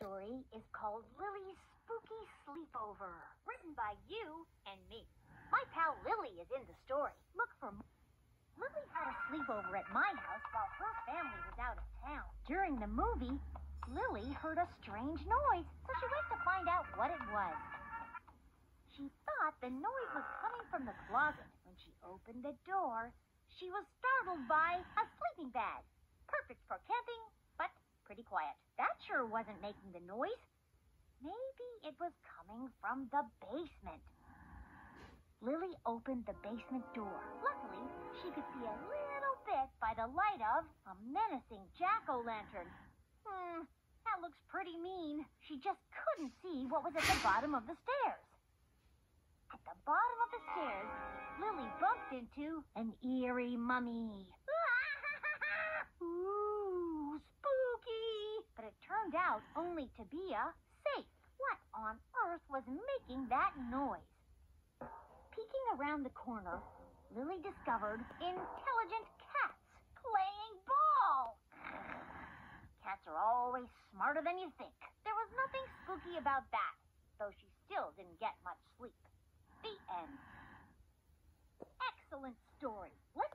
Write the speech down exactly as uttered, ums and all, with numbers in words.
story is called Lily's Spooky Sleepover, written by you and me. My pal Lily is in the story. Look for more. Lily had a sleepover at my house while her family was out of town. During the movie, Lily heard a strange noise, so she went to find out what it was. She thought the noise was coming from the closet. When she opened the door, she was startled by a sleeping bag. Perfect for camping, but pretty quiet. That sure wasn't making the noise. Maybe it was coming from the basement. Lily opened the basement door. Luckily, she could see a little bit by the light of a menacing jack-o'-lantern. Hmm, that looks pretty mean. She just couldn't see what was at the bottom of the stairs. At the bottom of the stairs, Lily bumped into an eerie mummy. Ooh, spooky! But it turned out only to be a safe. What on earth was making that noise? Peeking around the corner, Lily discovered intelligent cats playing ball. Cats are always smarter than you think. There was nothing spooky about that, though she still didn't get much sleep. The end. Excellent story. Let's